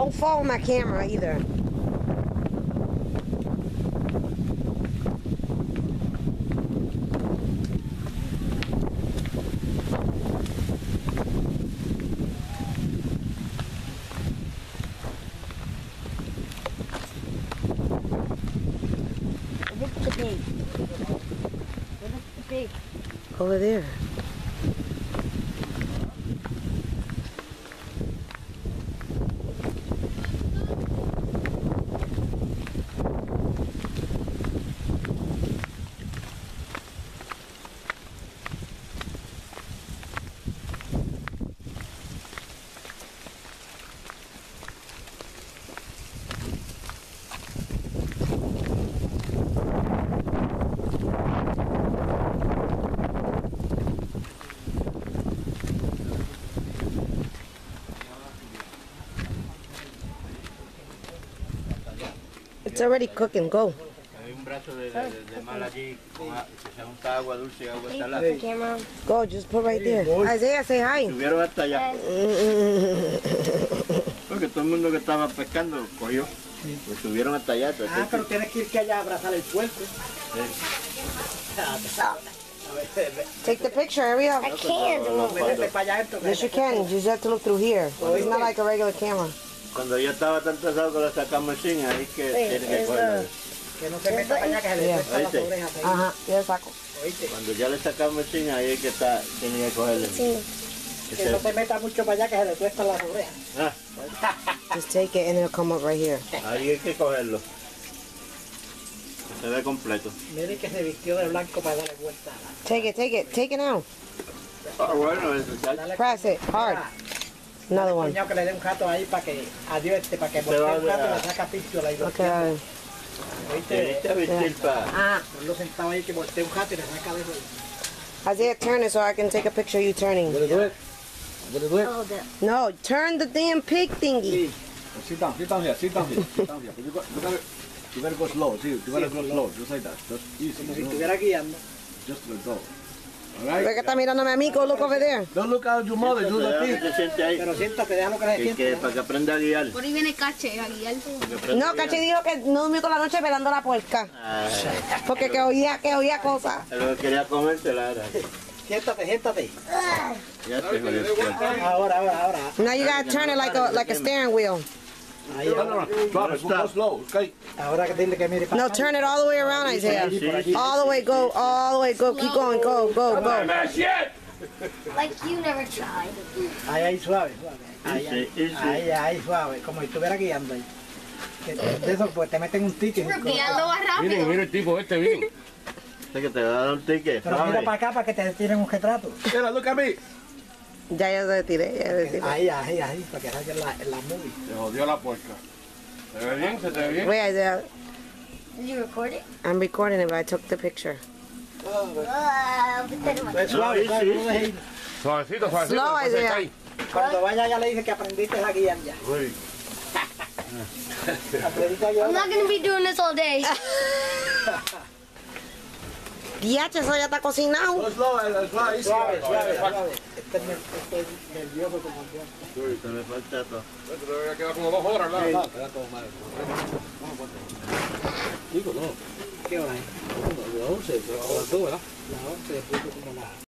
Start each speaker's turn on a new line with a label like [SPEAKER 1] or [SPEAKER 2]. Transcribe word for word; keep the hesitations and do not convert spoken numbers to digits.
[SPEAKER 1] Don't fall on my camera either.
[SPEAKER 2] Where's the pig? Where's the pig?
[SPEAKER 1] Over there. It's already cooking. Go.
[SPEAKER 3] Hay un brazo de, de, de mal allí con a- que se junta agua dulce y agua salada.
[SPEAKER 2] The camera.
[SPEAKER 1] Go. Just put right there. Isaiah, say hi.
[SPEAKER 3] Subieron hasta allá. Porque todo el mundo que estaba pescando cogió. Pues subieron hasta allá. Entonces,
[SPEAKER 4] Ah, pero tienes que ir que allá a abrazar el puerco.
[SPEAKER 1] Take the picture. Hurry up.
[SPEAKER 2] I can't.
[SPEAKER 3] cuando,
[SPEAKER 4] Métete para allá esto.
[SPEAKER 1] Yes, you can. You just have to look through here. It's not like a regular camera.
[SPEAKER 3] cuando yo estaba tan pesado que lo sacamos sin, ahí que tiene que
[SPEAKER 2] es,
[SPEAKER 3] cogerlo.
[SPEAKER 4] Que no se meta para allá que se le
[SPEAKER 1] Yeah.
[SPEAKER 4] cuesta las
[SPEAKER 3] Oíste.
[SPEAKER 4] orejas. ahí.
[SPEAKER 1] Ajá. Ya saco.
[SPEAKER 4] Oíste.
[SPEAKER 3] Cuando ya le sacamos sin, ahí es que está, tiene que cogerlo.
[SPEAKER 2] Sí.
[SPEAKER 3] Que
[SPEAKER 4] Que
[SPEAKER 3] se-
[SPEAKER 4] no se meta mucho para allá que se le cuestan las orejas.
[SPEAKER 3] ah,
[SPEAKER 1] Just take it and it'll come up right here.
[SPEAKER 3] ahí hay que cogerlo. Que se ve completo.
[SPEAKER 4] Mire que se vistió de blanco para darle vuelta.
[SPEAKER 1] Take it. Take it. Take it now.
[SPEAKER 3] Ah, bueno, eso ya.
[SPEAKER 4] Dale
[SPEAKER 1] Press it hard. Another one.
[SPEAKER 4] Coñado que le dé un gato ahí para que, adiós este, para que
[SPEAKER 3] Se va
[SPEAKER 4] voltee un
[SPEAKER 3] a-
[SPEAKER 4] gato y le saca pistola y lo
[SPEAKER 1] Okay.
[SPEAKER 4] Oíste,
[SPEAKER 3] Viniste a vestir para...
[SPEAKER 1] Ah.
[SPEAKER 4] ponlo sentado ahí que voltee un gato y le saca de eso.
[SPEAKER 1] Isaiah, turn it so I can take a picture of you turning.
[SPEAKER 5] Will it do it? Will it do it?
[SPEAKER 2] Oh, the.
[SPEAKER 1] No, turn the damn pig thingy.
[SPEAKER 5] Sit down, sit down here, sit down here, sit down here. But you, got, you, gotta, you gotta go slow, see, you gotta go slow, just like that. Just easy,
[SPEAKER 4] Como si
[SPEAKER 5] you know,
[SPEAKER 4] estuviera guiando.
[SPEAKER 5] just let go.
[SPEAKER 1] Ve
[SPEAKER 5] Alright?
[SPEAKER 1] que está mirándome a mí. Go look over there.
[SPEAKER 5] Don't look at your mother, do the
[SPEAKER 3] Que
[SPEAKER 5] thing.
[SPEAKER 3] se siente ahí.
[SPEAKER 4] Pero siéntate, déjalo que se
[SPEAKER 3] Que,
[SPEAKER 4] siente.
[SPEAKER 3] que,
[SPEAKER 4] ¿no?
[SPEAKER 3] para que aprenda a guiar.
[SPEAKER 6] Por ahí viene Cache a guiar.
[SPEAKER 3] Que aprenda
[SPEAKER 1] No,
[SPEAKER 3] a guiar.
[SPEAKER 1] Cachi dijo que no durmió toda la noche velando la puerca.
[SPEAKER 3] Ay,
[SPEAKER 1] Porque que oía, que oía cosas.
[SPEAKER 3] lo que quería comérsela era.
[SPEAKER 4] Siéntate, siéntate.
[SPEAKER 3] Ya te jodió el cuerpo.
[SPEAKER 4] Ahora, ahora, ahora.
[SPEAKER 1] Now you gotta turn it like a like a steering wheel.
[SPEAKER 4] Ahí,
[SPEAKER 5] No, no,
[SPEAKER 4] ahora.
[SPEAKER 5] no, drop it, go slow, okay?
[SPEAKER 4] Ahora que dile que mire para
[SPEAKER 1] No,
[SPEAKER 4] acá.
[SPEAKER 1] turn it all the way around, Isaiah.
[SPEAKER 3] Sí, sí.
[SPEAKER 1] All the way, go, all the way, go. Keep going, go, go, go.
[SPEAKER 2] Like you never tried.
[SPEAKER 4] Ahí, ahí, suave, suave. Ahí, ahí,
[SPEAKER 3] Easy, easy.
[SPEAKER 4] ahí, ahí, suave. Como si estuviera guiando ahí. Que- De eso, pues te meten un ticket.
[SPEAKER 6] Guiando más
[SPEAKER 5] Miren,
[SPEAKER 6] rápido.
[SPEAKER 5] miren el tipo este, miren.
[SPEAKER 3] Sé que te va a dar un ticket.
[SPEAKER 4] Pero mira
[SPEAKER 3] ¿sabes?
[SPEAKER 4] para acá para que te tiren un retrato.
[SPEAKER 5] Mira, look at me.
[SPEAKER 1] Ya, ya se tiré, ya se tiré.
[SPEAKER 4] Ahí, ahí, ahí, para que salga en la, en la movie.
[SPEAKER 5] Se jodió la puerca. ¿Se ve bien? ¿Se te ve bien?
[SPEAKER 1] Wait, Isaiah,
[SPEAKER 2] Did you record it?
[SPEAKER 1] I'm recording it, but I took the picture.
[SPEAKER 2] Uh, but then
[SPEAKER 4] Pues
[SPEAKER 3] No,
[SPEAKER 4] suave,
[SPEAKER 3] sí,
[SPEAKER 4] suave,
[SPEAKER 3] sí.
[SPEAKER 4] no dejes ir.
[SPEAKER 5] Suavecito, suavecito.
[SPEAKER 1] Slow,
[SPEAKER 5] después se
[SPEAKER 1] Isaiah.
[SPEAKER 5] cae.
[SPEAKER 4] Cuando vaya ya le dice que aprendiste a guiar ya.
[SPEAKER 3] Uy,
[SPEAKER 4] Aprendiste a guiar.
[SPEAKER 2] I'm not gonna be doing this all day.
[SPEAKER 1] Diache, eso ya está cocinado.
[SPEAKER 5] Go slow, uh, slow, easy.
[SPEAKER 4] Suave, suave, suave. Este es ner- este es nervioso como el diablo.
[SPEAKER 3] uy, se me falta todo.
[SPEAKER 5] Esto debería quedar como dos horas, ¿verdad? Ah, queda todo mal. Digo, no.
[SPEAKER 4] ¿Qué hora es?
[SPEAKER 5] Las once, pero las dos, ¿verdad?
[SPEAKER 4] Las once, después como la...